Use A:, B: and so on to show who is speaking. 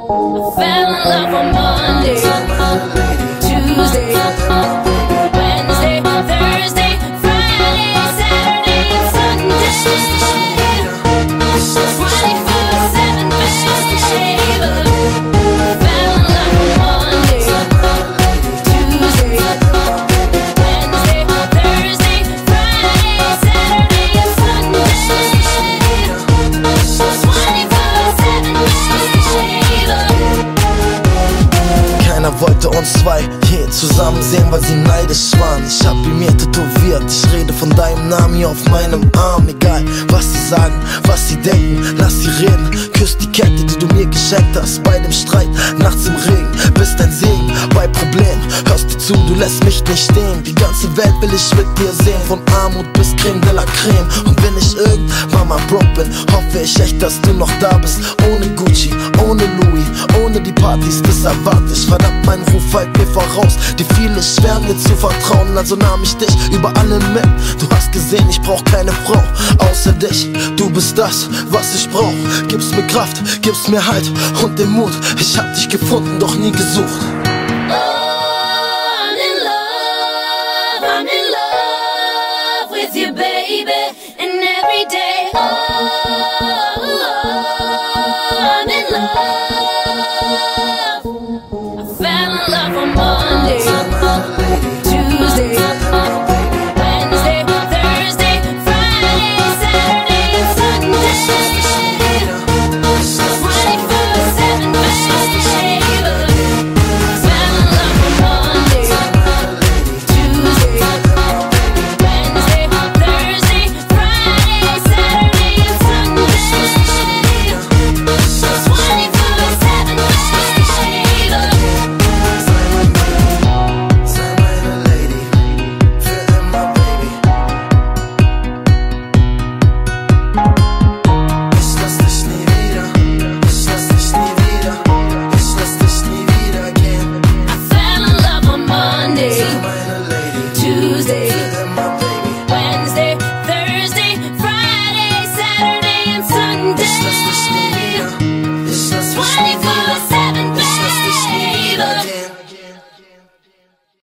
A: fell in love on Monday, Tuesday, Wednesday, Thursday, Friday, Saturday, and Sunday. 24/7 baby. Fell in love on Monday, Tuesday, Wednesday, Thursday, Friday, Saturday, and Sunday. 24/7 baby.
B: Keiner wollte uns zwei hier zusammen sehen, weil sie neidisch waren. Ich hab ihn mir tätowiert, ich rede von deinem Namen hier auf meinem Arm. Egal, was sie sagen, was sie denken, lass sie reden. Küss die Kette, die du mir geschenkt hast. Bei dem Streit, nachts im Regen, bist ein Segen. Bei Problemen, hörst du zu, du lässt mich nicht stehen. Die ganze Welt will ich mit dir sehen, von Armut bis Creme de la Creme. Und wenn ich irgendwann mal broke bin, hoffe ich echt, dass du noch da bist. Ohne Gucci, ohne Louis, ohne die Partys, das erwarte ich. Verdammt, mein Ruf eilt mir voraus. Die fiel es schwer, mir zu vertrauen, also nahm ich dich über alle mit. Du hast gesehen, ich brauch keine Frau außer dich. Du bist das, was ich brauch. Gibst mir Kraft, gibst mir Halt und den Mut. Ich hab dich gefunden, doch nie gesucht.